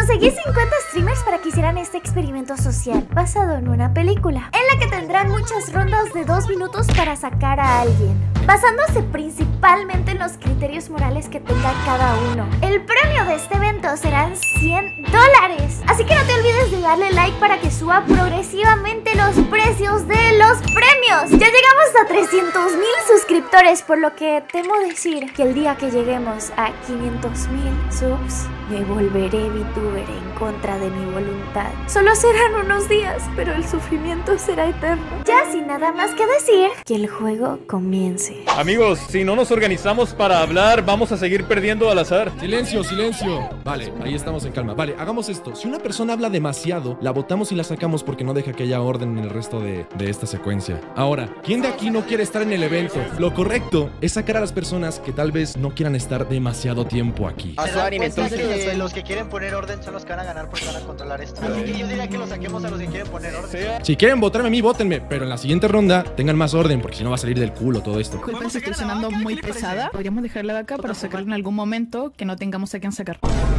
Conseguí 50 streamers para que hicieran este experimento social basado en una película, en la que tendrán muchas rondas de 2 minutos para sacar a alguien, basándose principalmente en los criterios morales que tenga cada uno. El premio de este evento serán $100. Así que no te olvides de darle like para que suba progresivamente los precios de los premios. Ya llegamos a 300,000 suscriptores, por lo que temo decir que el día que lleguemos a 500,000 subs, me volveré VTuber en contra de mi voluntad. Solo serán unos días, pero el sufrimiento será eterno. Ya sin nada más que decir, que el juego comience. Amigos, si no nos organizamos para hablar, vamos a seguir perdiendo al azar. Silencio, silencio. Vale, ahí estamos en calma. Vale, hagamos esto. Si una persona habla demasiado, la votamos y la sacamos porque no deja que haya orden en el resto de esta secuencia. Ahora, ¿quién de aquí no quiere estar en el evento? Lo correcto es sacar a las personas que tal vez no quieran estar demasiado tiempo aquí. Los que quieren poner orden son los que van a ganar porque van a controlar esto. Así que yo diría que los saquemos a los que quieren poner orden. Si quieren votarme a mí, vótenme, pero en la siguiente ronda tengan más orden, porque si no va a salir del culo todo esto. Disculpen si estoy sonando muy pesada. Podríamos dejarla de acá para sacarla en algún momento que no tengamos a quién sacar.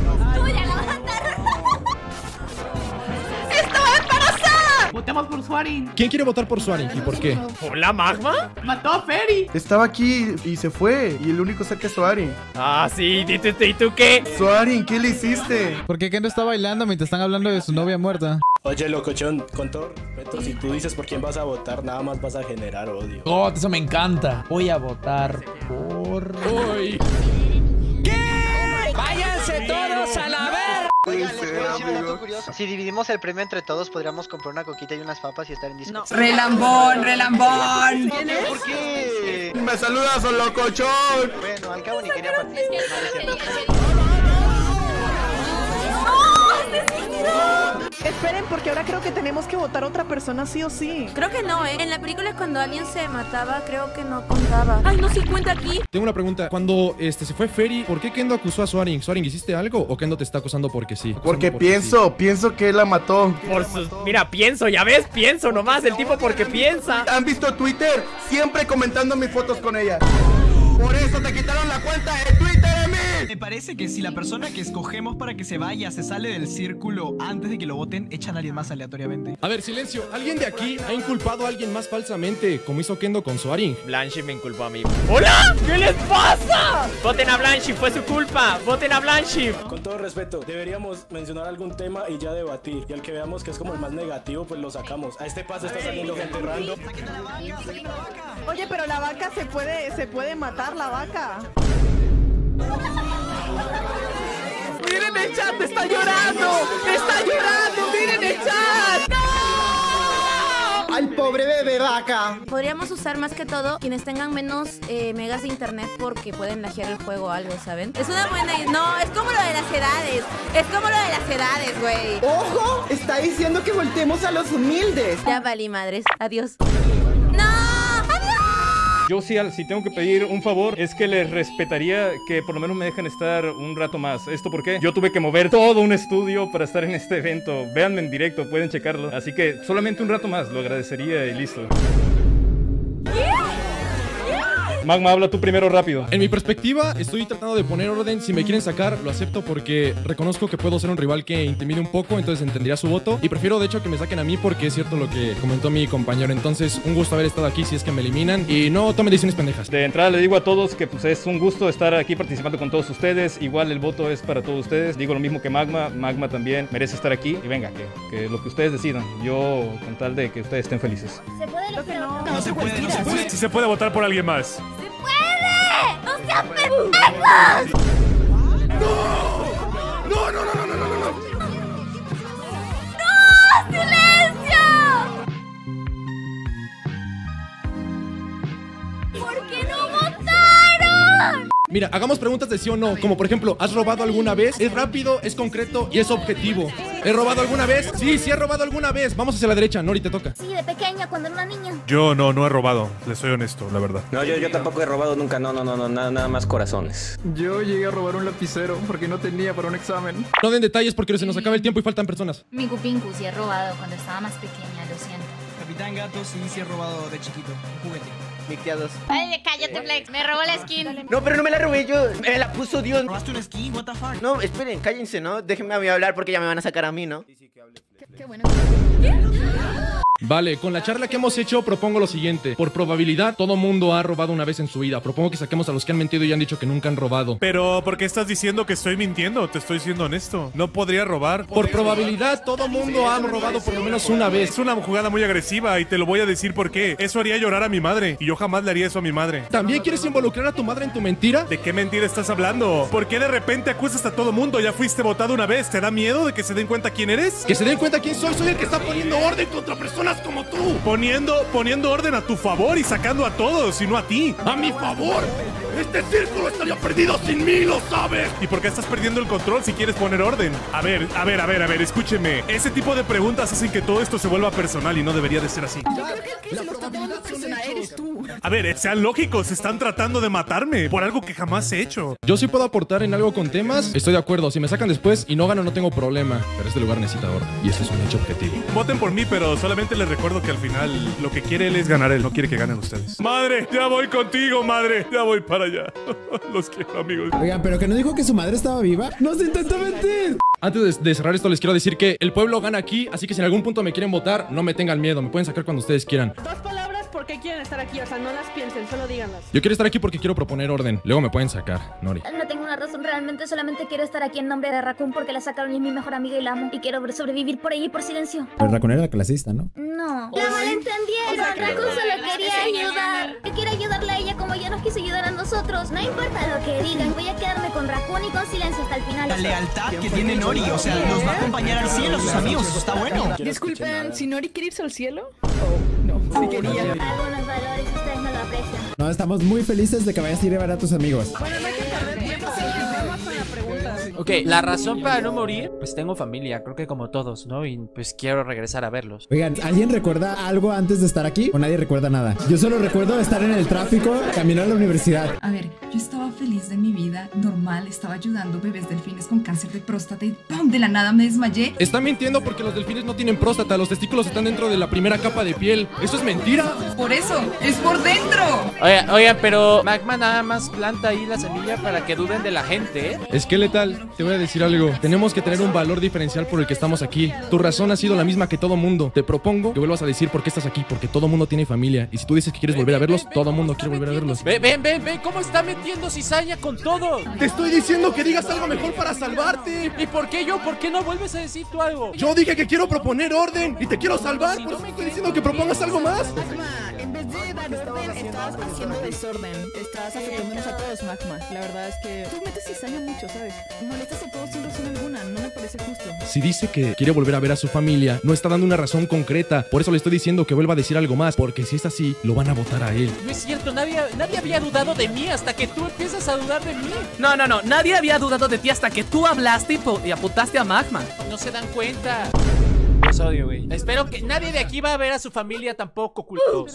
Votemos por Swarin. ¿Quién quiere votar por Swarin y por qué? ¿Hola, Magma? Mató a Ferry. Estaba aquí y se fue. Y el único cerca es Swarin. Ah, sí, ¿y tú qué? Swarin, ¿qué le hiciste? ¿Por qué Kendo está bailando mientras están hablando de su novia muerta? Oye, locochón, con todo respeto, si tú dices por quién vas a votar, nada más vas a generar odio. Oh, eso me encanta. Voy a votar por... ¡Uy! ¿Qué? ¡Váyanse todos a la verga! Oigan, les puedo decir un dato curioso. Si dividimos el premio entre todos, podríamos comprar una coquita y unas papas y estar en Discord. No. Relambón, relambón. ¿Quién es? ¿Por qué? ¡Me saludas, oh locochón! Bueno, al cabo ni quería participar. Esperen, porque ahora creo que tenemos que votar a otra persona sí o sí. Creo que no, ¿eh? En la película cuando alguien se mataba, creo que no contaba. Ay, no se cuenta aquí. Tengo una pregunta. Cuando se fue Ferry, ¿por qué Kendo acusó a Swarin? ¿Swarin, hiciste algo o Kendo te está acusando porque sí? Porque pienso que él la mató. Mira, pienso, ya ves, pienso nomás, el tipo porque piensa. ¿Han visto Twitter? Siempre comentando mis fotos con ella. Por eso te quitaron la cuenta de Twitter de mí. Me parece que si la persona que escogemos para que se vaya se sale del círculo antes de que lo voten, echan a alguien más aleatoriamente. A ver, silencio. ¿Alguien de aquí ha inculpado a alguien más falsamente, como hizo Kendo con Swarin? Blanchi me inculpó a mí. ¡Hola! ¿Qué les pasa? Voten a Blanchi, fue su culpa. Voten a Blanchi. Con todo respeto, deberíamos mencionar algún tema y ya debatir. Y al que veamos que es como el más negativo, pues lo sacamos. A este paso está saliendo gente random. Oye, pero la vaca se puede matar la vaca. Miren el chat, está llorando. Está llorando, miren el chat. ¡No! ¡Al pobre bebé vaca! Podríamos usar más que todo quienes tengan menos megas de internet porque pueden lajear el juego o algo, ¿saben? Es una buena idea. No, es como lo de las edades. Es como lo de las edades, güey. ¡Ojo! Está diciendo que voltemos a los humildes. Ya valí madres. Adiós. Yo si tengo que pedir un favor, es que les respetaría que por lo menos me dejen estar un rato más. ¿Esto por qué? Yo tuve que mover todo un estudio para estar en este evento. Véanme en directo, pueden checarlo. Así que solamente un rato más, lo agradecería y listo. Magma, habla tú primero rápido. En mi perspectiva, estoy tratando de poner orden. Si me quieren sacar, lo acepto porque reconozco que puedo ser un rival que intimide un poco, entonces entendería su voto. Y prefiero, de hecho, que me saquen a mí porque es cierto lo que comentó mi compañero. Entonces, un gusto haber estado aquí si es que me eliminan. Y no tomen decisiones pendejas. De entrada le digo a todos que pues es un gusto estar aquí participando con todos ustedes. Igual el voto es para todos ustedes. Digo lo mismo que Magma. Magma también merece estar aquí. Y venga, que lo que ustedes decidan. Yo, con tal de que ustedes estén felices. ¿Se puede elegir a otra? No se puede, no se puede. Si se puede votar por alguien más. ¡No sean pendejos! ¡No! ¡No! ¡Silencio! ¿Por qué no votaron? Mira, hagamos preguntas de sí o no. Como por ejemplo, ¿has robado alguna vez? Es rápido, es concreto y es objetivo. ¿He robado alguna vez? Sí, he robado alguna vez. Vamos hacia la derecha, Nori, te toca. Sí, de pequeña, cuando era una niña. Yo no he robado, les soy honesto, la verdad. No, yo tampoco he robado nunca, nada más corazones. Yo llegué a robar un lapicero porque no tenía para un examen. No den detalles porque se nos acaba el tiempo y faltan personas. Mingu Pingu sí he robado cuando estaba más pequeña, lo siento. Capitán Gato sí he robado de chiquito, un juguete. micteados. Ay, cállate, Flex. Me robó la skin. No, pero no me la robé yo. Me la puso Dios. ¿Robaste una skin? What the fuck? No, esperen, cállense, ¿no? Déjenme a mí hablar porque ya me van a sacar a mí, ¿no? Qué bueno. Vale, con la charla que hemos hecho propongo lo siguiente. Por probabilidad, todo mundo ha robado una vez en su vida. Propongo que saquemos a los que han mentido y han dicho que nunca han robado. Pero, ¿por qué estás diciendo que estoy mintiendo? Te estoy siendo honesto. No podría robar. Por probabilidad, todo mundo ha robado por lo menos una vez. Es una jugada muy agresiva y te lo voy a decir por qué. Eso haría llorar a mi madre y yo jamás le haría eso a mi madre. ¿También quieres involucrar a tu madre en tu mentira? ¿De qué mentira estás hablando? ¿Por qué de repente acusas a todo mundo? Ya fuiste votado una vez. ¿Te da miedo de que se den cuenta quién eres? Que se den cuenta quién soy. Soy el que está poniendo orden contra personas como tú. Poniendo orden a tu favor y sacando a todos y no a ti. ¡A mi favor! ¡Este círculo estaría perdido sin mí, lo sabes! ¿Y por qué estás perdiendo el control si quieres poner orden? A ver, escúcheme. Ese tipo de preguntas hacen que todo esto se vuelva personal y no debería de ser así. Yo creo que el que se lo está tomando personal eres tú. A ver, sean lógicos, están tratando de matarme por algo que jamás he hecho. Yo sí puedo aportar en algo con temas. Estoy de acuerdo, si me sacan después y no gano no tengo problema. Pero este lugar necesita orden y este es un hecho objetivo. Voten por mí, pero solamente les recuerdo que al final lo que quiere él es ganar él, no quiere que ganen ustedes. Madre, ya voy contigo, madre. Ya voy para allá. Los quiero, amigos. Oigan, ¿pero que no dijo que su madre estaba viva? ¡Nos intentó mentir! Antes de cerrar esto les quiero decir que el pueblo gana aquí, así que si en algún punto me quieren votar, no me tengan miedo, me pueden sacar cuando ustedes quieran. Dos palabras, ¿por qué quieren estar aquí? O sea, no las piensen, solo díganlas. Yo quiero estar aquí porque quiero proponer orden, luego me pueden sacar, Nori. No tengo una razón realmente, solamente quiero estar aquí en nombre de Raccoon porque la sacaron y es mi mejor amiga y la amo. Y quiero sobrevivir por ella y por silencio. Pero Raccoon era clasista, ¿no? No. La malentendieron. Raccoon solo quería ayudar. Yo quiero ayudarle a ella como ella nos quiso ayudar a nosotros. No importa lo que digan, voy a quedarme con Raccoon y con silencio hasta el final. La lealtad que tiene Nori, o sea, nos va a acompañar al cielo, sus amigos, eso está bueno. Disculpen, ¿si Nori quiere irse al cielo? Oh, no, sí quería. Algunos valores ustedes no lo aprecian. No, estamos muy felices de que vayas a ir a ver a tus amigos. Bueno, no hay que perder tiempo, vamos con la pregunta. Ok, la razón para no morir, pues tengo familia, creo que como todos, ¿no? Y pues quiero regresar a verlos. Oigan, ¿alguien recuerda algo antes de estar aquí? ¿O nadie recuerda nada? Yo solo recuerdo estar en el tráfico, caminar a la universidad. A ver, yo estaba feliz de mi vida, normal, estaba ayudando bebés delfines con cáncer de próstata y ¡pum! De la nada me desmayé. Están mintiendo porque los delfines no tienen próstata, los testículos están dentro de la primera capa de piel. ¡Eso es mentira! Por eso, es por dentro. Oigan, pero Magma nada más planta ahí la semilla para que duden de la gente, ¿eh? Es que letal, te voy a decir algo. Tenemos que tener un valor diferencial por el que estamos aquí. Tu razón ha sido la misma que todo mundo. Te propongo que vuelvas a decir por qué estás aquí, porque todo mundo tiene familia. Y si tú dices que quieres volver a verlos, todo mundo quiere volver a verlos. Ven, ¿cómo está metiendo cizaña con todo? Te estoy diciendo que digas algo mejor para salvarte. ¿Y por qué yo? ¿Por qué no vuelves a decir tú algo? Yo dije que quiero proponer orden y te quiero salvar, por eso estoy diciendo que propongas algo más. Magma, en vez de dar orden, estabas haciendo desorden. Estás afectándonos a todos, Magma. La verdad es que tú metes cizaña mucho, ¿sabes? Molestas a todos sin razón alguna, no me parece justo. Si dice que quiere volver a ver a su familia, no está dando una razón concreta. Por eso le estoy diciendo que vuelva a decir algo más, porque si es así, lo van a votar a él. No es cierto, nadie había dudado de mí hasta que tú empiezas a dudar de mí. No, nadie había dudado de ti hasta que tú hablaste y apuntaste a Magma. No se dan cuenta. Los odio, güey. Espero que nadie de aquí va a ver a su familia tampoco, cultos.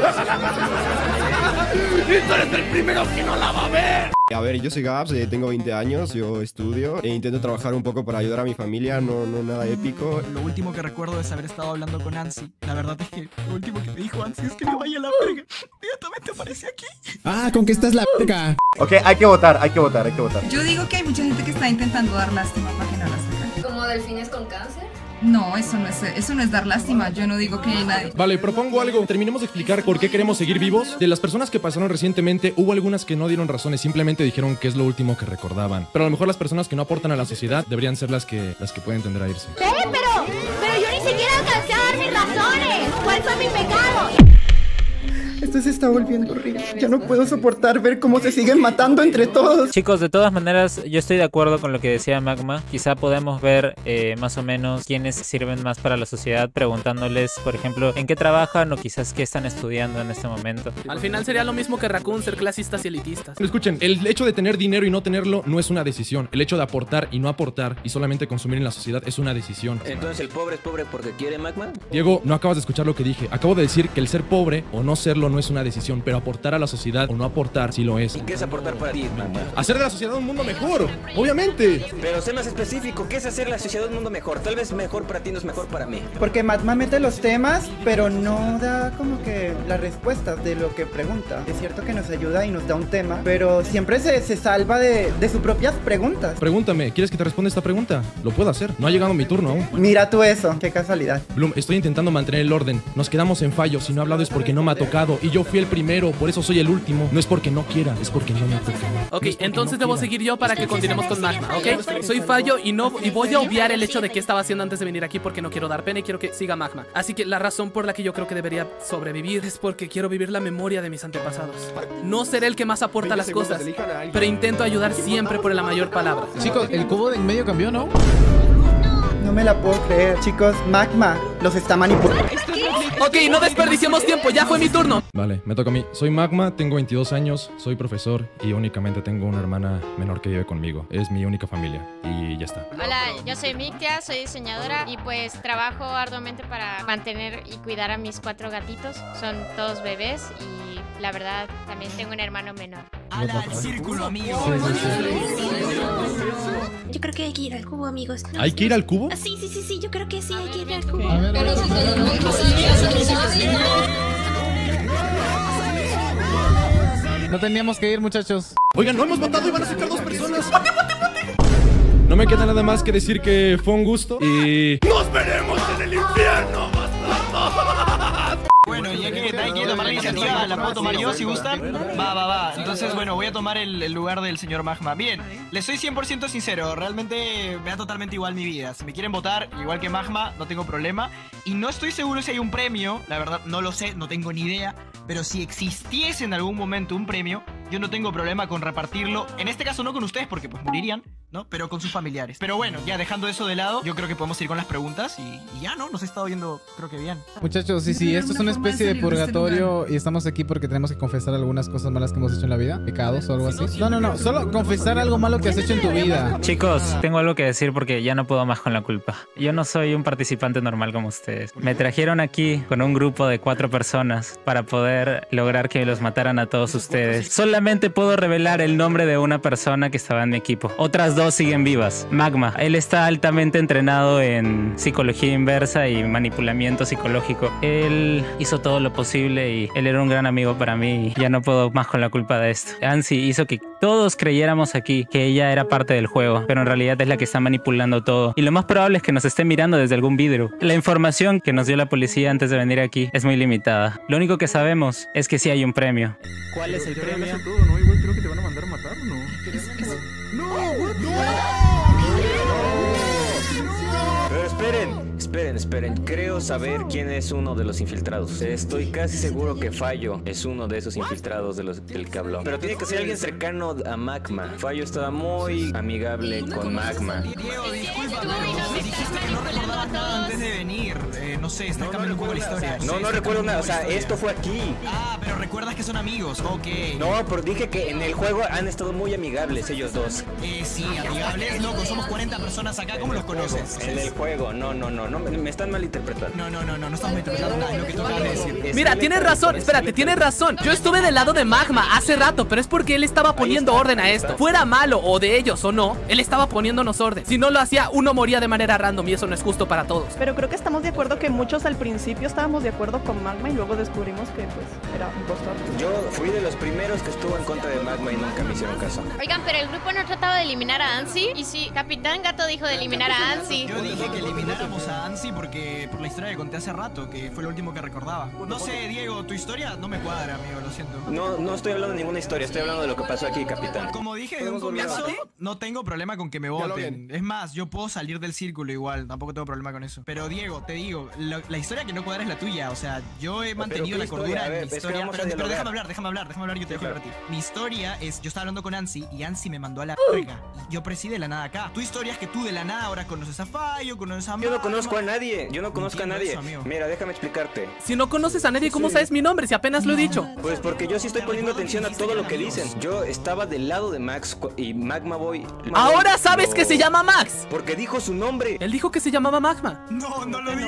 ¡Y tú eres el primero que no la va a ver! A ver, yo soy Gabs, tengo 20 años, yo estudio e intento trabajar un poco para ayudar a mi familia, no nada épico. Lo último que recuerdo es haber estado hablando con Ansi. La verdad es que lo último que me dijo Ansi es que me vaya a la verga. Inmediatamente aparece aquí. Ah, ¿con qué estás la verga? Ok, hay que votar. Yo digo que hay mucha gente que está intentando dar lástima para que no la sacan. ¿Como delfines con cáncer? No, eso no es dar lástima. Yo no digo que nadie... Vale, propongo algo. Terminemos de explicar por qué queremos seguir vivos. De las personas que pasaron recientemente, hubo algunas que no dieron razones, simplemente dijeron que es lo último que recordaban. Pero a lo mejor las personas que no aportan a la sociedad deberían ser las que pueden tender a irse. Pero yo ni siquiera alcancé a dar mis razones. ¿Cuál fue mi pecado? Esto se está volviendo horrible. Ya no puedo soportar ver cómo se siguen matando entre todos. Chicos, de todas maneras, yo estoy de acuerdo con lo que decía Magma. Quizá podemos ver más o menos quiénes sirven más para la sociedad, preguntándoles, por ejemplo, en qué trabajan o quizás qué están estudiando en este momento. Al final sería lo mismo que Raccoon, ser clasistas y elitistas. Escuchen, el hecho de tener dinero y no tenerlo no es una decisión. El hecho de aportar y no aportar y solamente consumir en la sociedad es una decisión. Entonces el pobre es pobre porque quiere, Magma. Diego, no acabas de escuchar lo que dije. Acabo de decir que el ser pobre o no serlo no no es una decisión, pero aportar a la sociedad o no aportar sí lo es. ¿Y qué es aportar para ti, Magma? Hacer de la sociedad un mundo mejor, obviamente. Pero sé más específico, ¿qué es hacer la sociedad un mundo mejor? Tal vez mejor para ti no es mejor para mí. Porque Magma mete los temas, pero no da como que las respuestas de lo que pregunta. Es cierto que nos ayuda y nos da un tema, pero siempre se salva de sus propias preguntas. Pregúntame, ¿quieres que te responda esta pregunta? Lo puedo hacer, no ha llegado mi turno aún. Mira tú eso, qué casualidad. Bloom, estoy intentando mantener el orden. Nos quedamos en fallo. Si no he hablado es porque no me ha tocado. Y yo fui el primero, por eso soy el último. No es porque no quiera, es porque no me ha tocado. Ok, entonces debo seguir yo para que continuemos con Magma, ¿ok? Soy Fallo y voy a obviar el hecho de qué estaba haciendo antes de venir aquí porque no quiero dar pena y quiero que siga Magma. Así que la razón por la que yo creo que debería sobrevivir es porque quiero vivir la memoria de mis antepasados. No seré el que más aporta las cosas, pero intento ayudar siempre por la mayor palabra. Chicos, el cubo de en medio cambió, ¿no? No me la puedo creer, chicos. Magma los está manipulando. Ok, no desperdiciemos tiempo, ya fue mi turno. Vale, me toca a mí. Soy Magma, tengo 22 años, soy profesor y únicamente tengo una hermana menor que vive conmigo. Es mi única familia y ya está. Hola, yo soy Mictia, soy diseñadora y pues trabajo arduamente para mantener y cuidar a mis 4 gatitos. Son todos bebés y la verdad también tengo un hermano menor. ¡Hala, el círculo, amigos! Yo creo que hay que ir al cubo, amigos. ¿Hay que ir al cubo? Sí, yo creo que sí, hay que ir al cubo. No teníamos que ir, muchachos. Oigan, no hemos matado y van a sacar 2 personas. No me queda nada más que decir que fue un gusto y... ¡Nos veremos en el infierno, bastardos! Bueno, ya que hay que tomar la iniciativa, la puedo tomar yo si gustan. Va. Entonces, bueno, voy a tomar el lugar del señor Magma. Bien, les soy 100% sincero, realmente me da totalmente igual mi vida. Si me quieren votar, igual que Magma, no tengo problema. Y no estoy seguro si hay un premio, la verdad no lo sé, no tengo ni idea. Pero si existiese en algún momento un premio, yo no tengo problema con repartirlo. En este caso no con ustedes porque pues morirían, ¿no? Pero con sus familiares. Pero bueno, ya dejando eso de lado, yo creo que podemos ir con las preguntas y ya, ¿no? Nos he estado viendo, creo que bien. Muchachos, sí, esto es una especie de purgatorio y estamos aquí porque tenemos que confesar algunas cosas malas que hemos hecho en la vida, pecados o algo así. No, solo confesar algo malo que has hecho en tu vida. Chicos, tengo algo que decir porque ya no puedo más con la culpa. Yo no soy un participante normal como ustedes. Me trajeron aquí con un grupo de 4 personas para poder lograr que los mataran a todos ustedes. Solamente puedo revelar el nombre de una persona que estaba en mi equipo. Otras 2 siguen vivas. Magma, él está altamente entrenado en psicología inversa y manipulamiento psicológico. Él hizo todo lo posible y él era un gran amigo para mí y ya no puedo más con la culpa de esto. Ansi hizo que todos creyéramos aquí que ella era parte del juego, pero en realidad es la que está manipulando todo. Y lo más probable es que nos esté mirando desde algún vidrio. La información que nos dio la policía antes de venir aquí es muy limitada. Lo único que sabemos es que sí hay un premio. ¿Cuál es el premio? Todo, ¿no? Igual creo que te van a mandar a matar, ¿no? Pero esperen. Creo saber quién es uno de los infiltrados. Estoy casi seguro que Fallo es uno de esos infiltrados del que habló. Pero tiene que ser alguien cercano a Magma. Fallo estaba muy amigable con Magma. Diego, disculpa, pero dijiste que no recordabas nada antes de venir. No sé, estás cambiando un poco la historia. No recuerdo nada, o sea, esto fue aquí. Ah, pero recuerdas que son amigos, ok. No, pero dije que en el juego han estado muy amigables ellos dos. Sí, amigables, loco, somos 40 personas acá, ¿cómo los conoces? En el juego, no, me están malinterpretando. No estamos malinterpretando nada, es lo que tú acabas de decir. Mira, tienes razón, espérate, tienes razón. Yo estuve del lado de Magma hace rato, pero es porque él estaba poniendo orden a esto. Fuera malo o de ellos o no, él estaba poniéndonos orden. Si no lo hacía, uno moría de manera random y eso no es justo para todos. Pero creo que estamos de acuerdo que muchos al principio estábamos de acuerdo con Magma y luego descubrimos que pues era impostor. Yo fui de los primeros que estuvo en contra de Magma y nunca me hicieron caso. Oigan, pero el grupo no trataba de eliminar a Ansi. Y sí, Capitán Gato dijo de eliminar a Ansi. Yo dije que elimináramos a Ansi porque por la historia que conté hace rato, que fue lo último que recordaba. No sé, Diego, tu historia no me cuadra, amigo, lo siento. No estoy hablando de ninguna historia, estoy hablando de lo que pasó aquí, Capitán. Como dije desde un comienzo, no tengo problema con que me voten. Es más, yo puedo salir del círculo igual, tampoco tengo problema con eso. Pero Diego, te digo, la historia que no cuadra es la tuya. O sea, yo he mantenido la cordura en mi historia. Pero déjame hablar, yo te dejo hablar a ti. Mi historia es, yo estaba hablando con Ansi y Ansi me mandó a la verga. Y yo presidí de la nada acá. Tu historia es que tú de la nada ahora conoces a Fallo, conoces a Magma. Yo no conozco a nadie, eso, mira, déjame explicarte. Si no conoces a nadie, ¿cómo sabes mi nombre? Si apenas lo he dicho. Pues porque yo sí estoy poniendo atención a todo lo que dicen. Yo estaba del lado de Max y Magma Boy. Ahora sabes que se llama Max. Porque dijo su nombre. Él dijo que se llamaba Magma. No lo dijo. No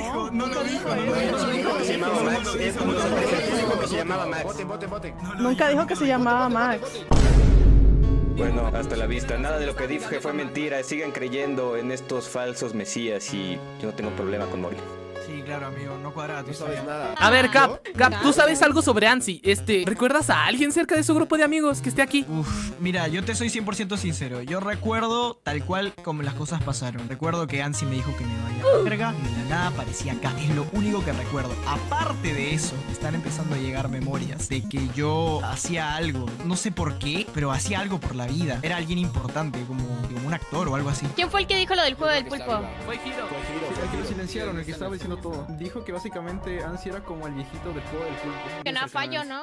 Se llamaba Max. Nunca dijo que se llamaba Max. Bueno, hasta la vista. Nada de lo que dije fue mentira. Sigan creyendo en estos falsos mesías y yo no tengo problema con morir. Sí, claro, amigo, no cuadrada, tú sabes nada. A ver, Cap, tú sabes algo sobre Ansi. ¿Recuerdas a alguien cerca de su grupo de amigos que esté aquí? Mira, yo te soy 100% sincero. Yo recuerdo tal cual como las cosas pasaron. Recuerdo que Ansi me dijo que me vaya a la verga y de la nada aparecía acá. Es lo único que recuerdo. Aparte de eso, están empezando a llegar memorias de que yo hacía algo. No sé por qué, pero hacía algo por la vida. Era alguien importante, como un actor o algo así. ¿Quién fue el que dijo lo del juego del pulpo? Fue Hiro. El que lo silenciaron, el que estaba diciendo todo. Dijo que básicamente Ansi era como el viejito del juego del pulpo. Que no fallo, ¿no?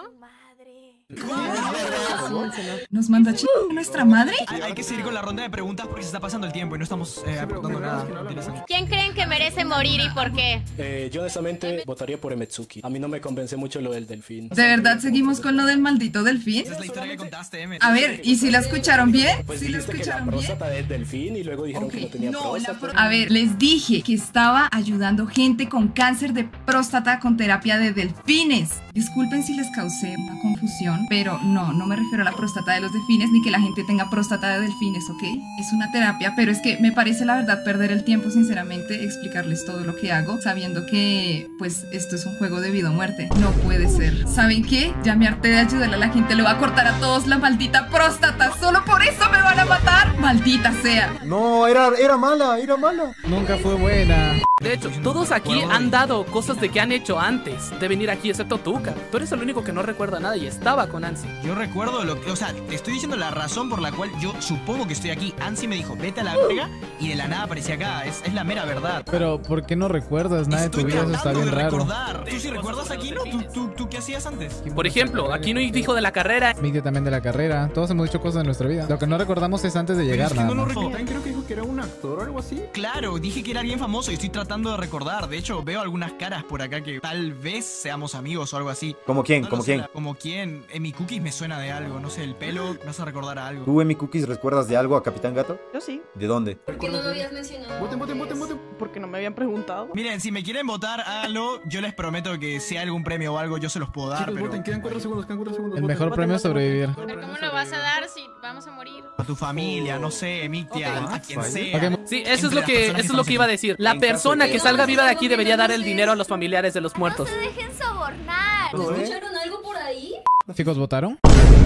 ¿Nos manda a nuestra madre? Hay que seguir con la ronda de preguntas porque se está pasando el tiempo y no estamos aportando nada interesante. ¿Quién creen que merece morir y por qué? Yo honestamente votaría por Emetsuki. A mí no me convence mucho lo del delfín. ¿De verdad seguimos con lo del maldito delfín? Esa es la historia que contaste, Emmett. A ver, ¿y si la escucharon bien? Pues ¿Sí la dijiste que la escucharon bien? próstata del delfín y luego dijeron que no tenía próstata. A ver, les dije que estaba ayudando gente con cáncer de próstata con terapia de delfines. Disculpen si les causé una confusión, pero no me refiero a la próstata de los delfines ni que la gente tenga próstata de delfines, ¿ok? Es una terapia, pero es que me parece la verdad perder el tiempo, sinceramente, explicarles todo lo que hago, sabiendo que, pues, esto es un juego de vida o muerte. No puede ser. ¿Saben qué? Ya me harté de ayudarle a la gente, le voy a cortar a todos la maldita próstata. ¿Solo por eso me van a matar? ¡Maldita sea! No, era mala, era mala. Nunca fue buena. De hecho, todos aquí han dado cosas de que han hecho antes de venir aquí, excepto tú, Cap. Tú eres el único que no recuerda nada y estaba con Ansi. Yo recuerdo lo que, o sea, te estoy diciendo la razón por la cual yo supongo que estoy aquí. Ansi me dijo, vete a la verga, y de la nada aparecía acá. Es la mera verdad. Pero, ¿por qué no recuerdas nada de tu vida? Eso está bien raro. ¿Tú sí recuerdas aquí, no? ¿Tú qué hacías antes? Por ejemplo, aquí no dijo de la carrera. Miguel también de la carrera. Todos hemos hecho cosas en nuestra vida. Lo que no recordamos es antes de llegar, Es que no nada lo más. recuerdo. Creo que dijo que era un actor o algo así. Claro, dije que era alguien famoso y estoy tratando de recordar. De hecho, veo algunas caras por acá que tal vez seamos amigos o algo así. ¿Como quién? No ¿Como lo sé, quién? Como quién. En mi cookies me suena de algo. No sé, el pelo. Me vas a recordar a algo. ¿Tú en mi cookies recuerdas de algo a Capitán Gato? Yo sí. ¿De dónde? ¿Por qué no lo habías mencionado? Voten. Porque no me habían preguntado. Miren, si me quieren votar, háganlo. Yo les prometo que si hay algún premio o algo, yo se los puedo dar. Chicos, Pero voten, quedan 4 segundos, El mejor premio es sobrevivir. ¿Pero cómo lo vas a dar si vamos a morir? a tu familia, no sé, Mitia, a quien sea. Sí, eso es lo que iba a decir. La persona que salga viva de aquí debería dar el dinero a los familiares de los muertos. No se dejen sobornar. ¿Escucharon algo por ahí? Chicos, ¿votaron?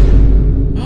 Lo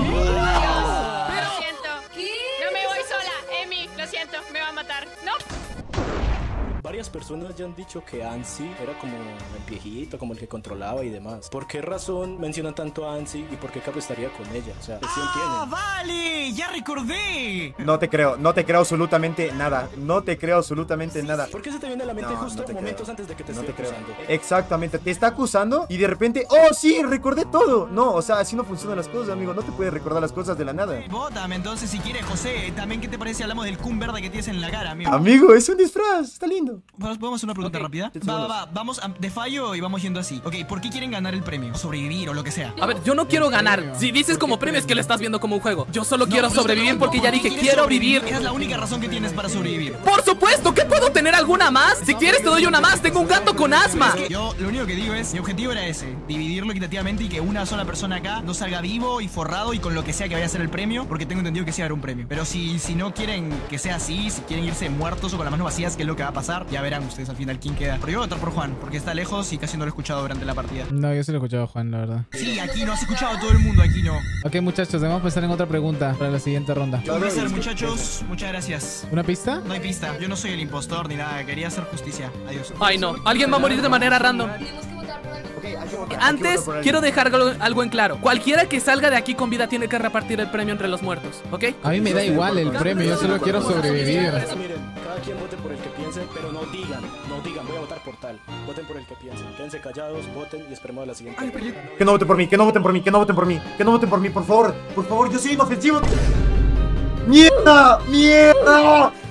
siento. No me voy sola, Emi. Lo siento, me va a matar. No. Varias personas ya han dicho que Ansi era como el viejito, como el que controlaba y demás. ¿Por qué razón mencionan tanto a Ansi y por qué Cap estaría con ella? O sea, ¿sí entienden? ¡Vale! ¡Ya recordé! No te creo absolutamente nada. No te creo absolutamente nada. ¿Por qué se te viene a la mente justo momentos antes de que te esté acusando? Exactamente, te está acusando y de repente, ¡oh sí! Recordé todo. No, o sea, así no funcionan las cosas, amigo. No te puedes recordar las cosas de la nada. Vótame entonces si quieres, José. También, ¿qué te parece si hablamos del cum verde que tienes en la cara, amigo? Amigo, es un disfraz, está lindo. ¿Podemos hacer una pregunta rápida? Va. Vamos de fallo y vamos yendo así. Ok, ¿por qué quieren ganar el premio? O sobrevivir o lo que sea. A ver, yo no quiero ganar. Si dices como premio es que lo estás viendo como un juego. Yo solo quiero sobrevivir porque ya dije quiero vivir. Esa es la única razón que tienes para sobrevivir. ¡Por supuesto! ¿Qué puedo tener alguna más? Si quieres te doy una más. Tengo un gato con asma. Es que yo lo único que digo es, mi objetivo era ese, dividirlo equitativamente y que una sola persona acá no salga vivo y forrado y con lo que sea que vaya a ser el premio, porque tengo entendido que sí va a haber un premio. Pero si no quieren que sea así, si quieren irse muertos o con las manos vacías, que es lo que va a pasar, ya verán ustedes al final quién queda. Pero yo voy a votar por Juan, porque está lejos y casi no lo he escuchado durante la partida. No, yo sí lo he escuchado, Juan, la verdad. Sí, aquí no has escuchado a todo el mundo, aquí no. Ok, muchachos, debemos pensar en otra pregunta para la siguiente ronda. Un placer, muchachos. Muchas gracias. ¿Una pista? No hay pista. Yo no soy el impostor ni nada. Quería hacer justicia. Adiós. Ay, no. Alguien va a morir de manera random. Antes, quiero dejar algo en claro. Cualquiera que salga de aquí con vida tiene que repartir el premio entre los muertos, ¿ok? A mí me da igual el premio, yo solo quiero sobrevivir. Miren, cada quien vote por el que piense, pero no digan, voy a votar por tal. Voten por el que piensen. Quédense callados, voten y esperemos a la siguiente. Que no voten por mí, que no voten por mí, que no voten por mí, que no voten por mí, por favor, yo soy inofensivo. ¡Mierda!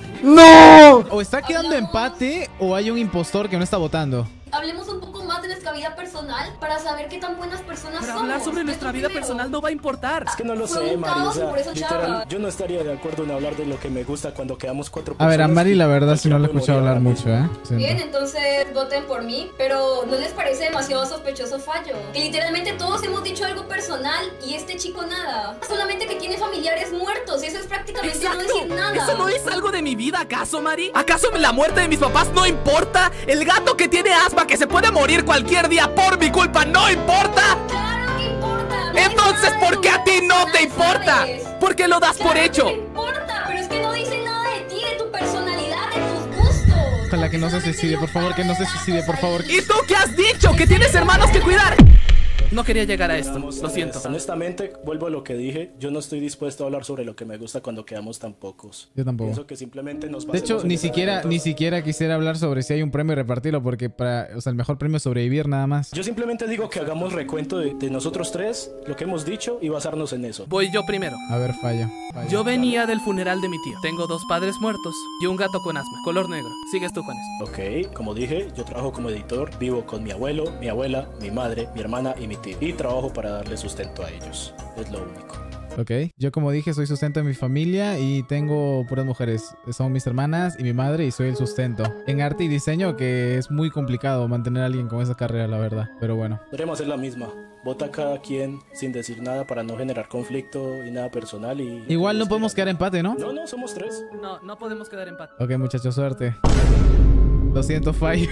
¡No! O está quedando empate o hay un impostor que no está votando. Hablemos un poco más de la esclavitud. vida personal para saber qué tan buenas personas Pero somos. hablar sobre nuestra vida Primero. personal no va a importar. Es que no lo Fue sé, un Mari. O caos y sea, por eso literal, chava. yo no estaría de acuerdo en hablar de lo que me gusta cuando quedamos 4 A personas. ver, a Mari la verdad si no la he Cualquiera escuchado puede hablar morir mucho, ahora ¿eh? Siento. Bien, entonces voten por mí, pero ¿no les parece demasiado sospechoso Fallo? Que literalmente todos hemos dicho algo personal y este chico nada. Solamente que tiene familiares muertos, eso es prácticamente no decir nada. ¿Eso no es algo de mi vida, acaso, Mari? ¿Acaso la muerte de mis papás no importa? ¿El gato que tiene asma que se puede morir cualquier día por mi culpa no importa? ¡Claro que importa! No Entonces, dice nada de ¿por tu qué a ti vida no te personal, importa? ¿sabes? ¿Por qué lo das por Claro hecho? que importa, pero es que no dice nada de ti, de tu personalidad, de tus gustos. Ojalá que no se suicide, por favor, que no se suicide, por favor. ¿Y tú qué has dicho? ¿Que tienes hermanos que cuidar? No quería llegar a esto, lo siento. Honestamente, vuelvo a lo que dije. Yo no estoy dispuesto a hablar sobre lo que me gusta cuando quedamos tan pocos. Yo tampoco. Pienso que simplemente nos De hecho, basemos en ni esos siquiera quisiera hablar sobre si hay un premio y repartirlo, porque o sea, el mejor premio es sobrevivir nada más. Yo simplemente digo que hagamos recuento de nosotros tres, lo que hemos dicho y basarnos en eso. Voy yo primero. A ver, falla. Yo venía del funeral de mi tío. Tengo 2 padres muertos y un gato con asma, color negro. Sigues tú, Juanes. Ok, como dije, yo trabajo como editor, vivo con mi abuelo, mi abuela, mi madre, mi hermana y mi tío. Y trabajo para darle sustento a ellos. Es lo único. Ok, yo como dije soy sustento de mi familia y tengo puras mujeres. Son mis hermanas y mi madre y soy el sustento. En arte y diseño que es muy complicado mantener a alguien con esa carrera, la verdad. Pero bueno. Podríamos hacer la misma. Vota cada quien sin decir nada para no generar conflicto y nada personal y... Igual no podemos quedar empate, ¿no? No, somos 3. No podemos quedar empate. Ok, muchachos, suerte. Lo siento, Fallo.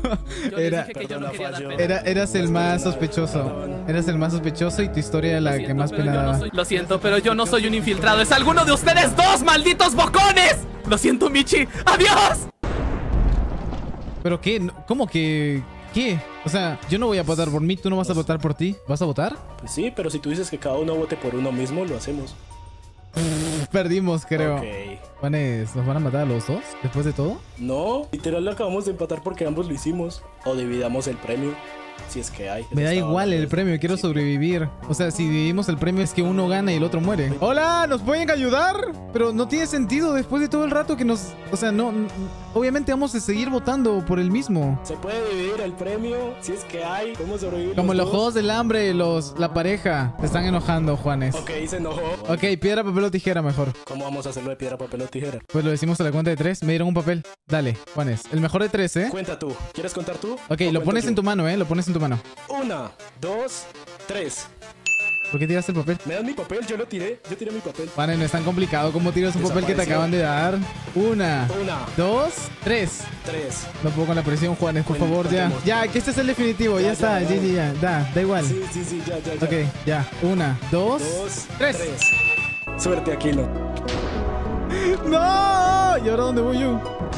Eras el más sospechoso. Eras el más sospechoso y tu historia era la que más pena daba. Lo siento, pero yo no soy un infiltrado. ¡Es alguno de ustedes 2, malditos bocones! Lo siento, Michi. ¡Adiós! ¿Pero qué? ¿Cómo que...? ¿Qué? O sea, yo no voy a votar por mí, tú no vas a votar por ti. ¿Vas a votar? Pues sí, pero si tú dices que cada uno vote por uno mismo, lo hacemos. Perdimos, creo. Ok. Juanes, ¿nos van a matar a los dos después de todo? No, literal lo acabamos de empatar porque ambos lo hicimos. O dividamos el premio, si es que hay. Me da igual el premio, quiero sobrevivir. O sea, si dividimos el premio es que uno gana y el otro muere. ¡Hola! ¿Nos pueden ayudar? Pero no tiene sentido después de todo el rato que nos... O sea, no... Obviamente vamos a seguir votando por el mismo. Se puede dividir el premio, si es que hay. ¿Cómo sobrevivir? Como los juegos del hambre, la pareja. Se están enojando, Juanes. Ok, se enojó. Ok, piedra, papel o tijera mejor. ¿Cómo vamos a hacerlo de piedra, papel o tijera? Pues lo decimos a la cuenta de 3. Me dieron un papel. Dale, Juanes. El mejor de 3, ¿eh? Cuenta tú. ¿Quieres contar tú? Ok, lo pones en tu mano, ¿eh? Lo pones en tu mano. 1, 2, 3. ¿Por qué tiraste el papel? Me dan mi papel, yo lo tiré. Yo tiré mi papel. Juanes, no es tan complicado. ¿Cómo tiras un papel que te acaban de dar? 1, 2, 3. 3. No puedo con la presión, Juanes, por favor, ya. Ya, que este es el definitivo, ya está. Ya. Da igual. Sí, ya. Ok, ya. 1, 2, 3. Suerte, Aquilo. ¡No! ¿Y ahora dónde voy yo?